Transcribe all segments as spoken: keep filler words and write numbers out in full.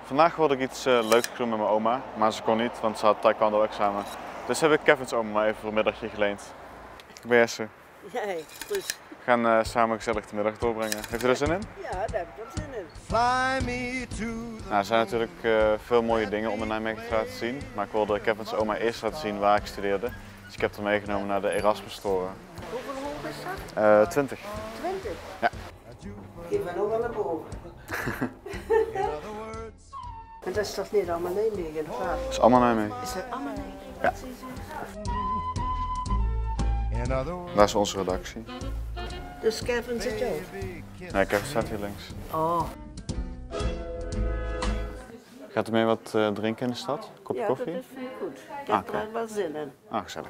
Vandaag wilde ik iets uh, leuks doen met mijn oma, maar ze kon niet, want ze had taekwondo examen. Dus heb ik Kevin's oma maar even voor een middagje geleend. Ik ben Jesse. Nee, dus. We gaan uh, samen gezellig de middag doorbrengen. Heeft u er zin in? Ja, daar heb ik wel zin in. Fly me to the Nou, er zijn natuurlijk uh, veel mooie dingen om in Nijmegen te laten zien, maar ik wilde Kevin's oma eerst laten zien waar ik studeerde. Dus ik heb haar meegenomen naar de Erasmus-toren. Hoeveel hoog is dat? Uh, twintig. twintig? Ja. Ik ben ook wel naar boven. Maar dat is toch niet allemaal Nijmegen? Dat is allemaal Nijmegen. Is dat allemaal Nijmegen? Ja. Daar is onze redactie. Dus Kevin zit ook? Nee, Kevin staat hier links. Oh. Gaat u mee wat uh, drinken in de stad? Kopje Ja, koffie? dat is vind ik goed. Ik Ah, heb okay. er wel zin in. Ah, gezellig.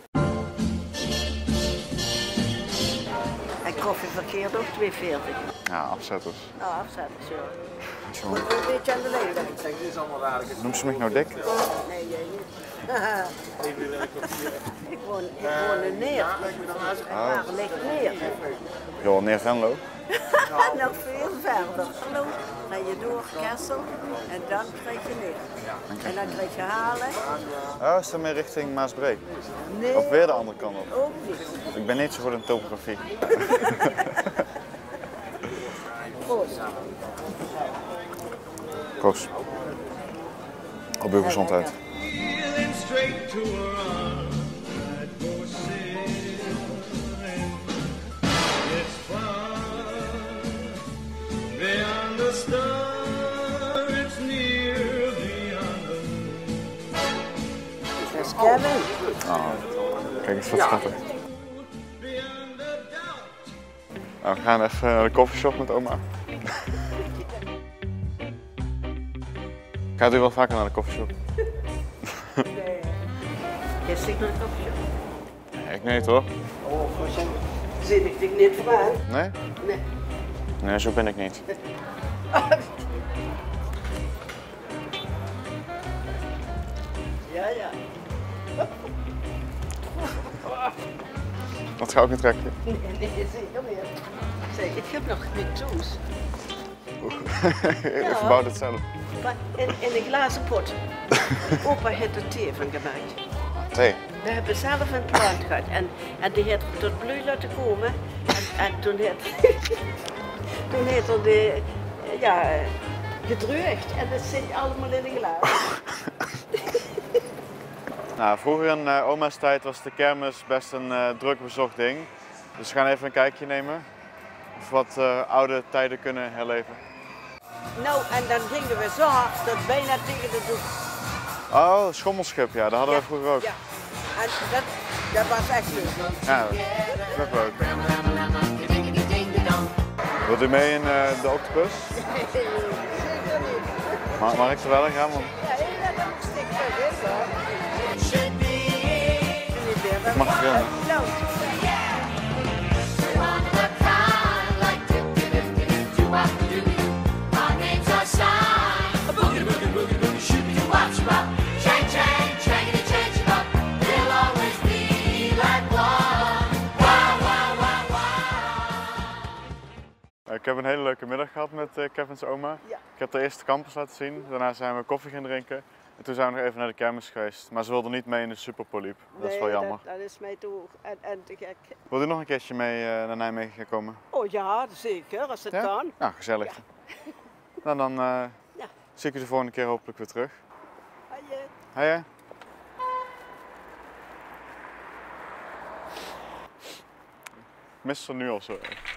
En koffie verkeerd ook twee veertig. Ja, afzetters. Nou, afzetten, zo. Zo. Moet een beetje aan de leeftijd. Noemt ze mij nou dik? Nee, jij niet. ik woon, ik woon in Neer. Waar ligt Neer? Joh, neer Venlo. Nog veel verder. Hallo. Ga je door Kessel en dan krijg je Neer. En dan krijg je Halen. Oh, is dat meer richting Maasbree? Nee, Of weer de andere kant op? ook niet. Ik ben niet zo goed in topografie. Proost. Proost. Op uw gezondheid. Dat is Kevin. Oh, kijk eens wat schattig. Nou, we gaan even naar de koffieshop met oma. Gaat u wel vaker naar de koffieshop? Nee. Je zit naar de koffieshop. Nee, ik niet hoor. Oh, voor zijn zin ik dich niet vragen. Nee? Nee. Nee, zo ben ik niet. Ja, ja. Dat ga ik niet trekken. Nee, nee, zeker meer. Zeg, ik heb nog geen toes. Ik verbouw het zelf. Maar in, in een glazen pot. Opa heeft er thee van gemaakt. Thee? We hebben zelf een plant gehad en, en die heeft tot bloei laten komen. En, en toen heeft toen heeft er de, ja, gedreugd en dat zit allemaal in een glas. Nou, vroeger in uh, oma's tijd was de kermis best een uh, druk bezocht ding. Dus we gaan even een kijkje nemen of we wat uh, oude tijden kunnen herleven. Nou, en dan gingen we zo hard dat bijna tegen de doek. Oh, schommelschip, ja, dat hadden Ja, we vroeger ook. Ja, en dat, dat was echt leuk. Ja, dat is ook leuk. Wilt u mee in uh, de octopus? Mag, mag ik er wel in gaan? Want... Ja, dat heb ik stik terug, hoor. Ik mag erin. Nou. Ik heb een hele leuke middag gehad met uh, Kevin's oma. Ja. Ik heb de eerste campus laten zien, daarna zijn we koffie gaan drinken. En toen zijn we nog even naar de kermis geweest. Maar ze wilde niet mee in de Superpoliep. Dat is wel jammer. Dat, dat is mij toe en, en te gek. Wilt u nog een keertje mee uh, naar Nijmegen gaan komen? Oh ja, zeker, als het Ja? kan. Ja, gezellig. Ja. Nou, dan uh, Ja. zie ik u de volgende keer hopelijk weer terug. Hoi. Hoi. Ik mis ze nu al zo.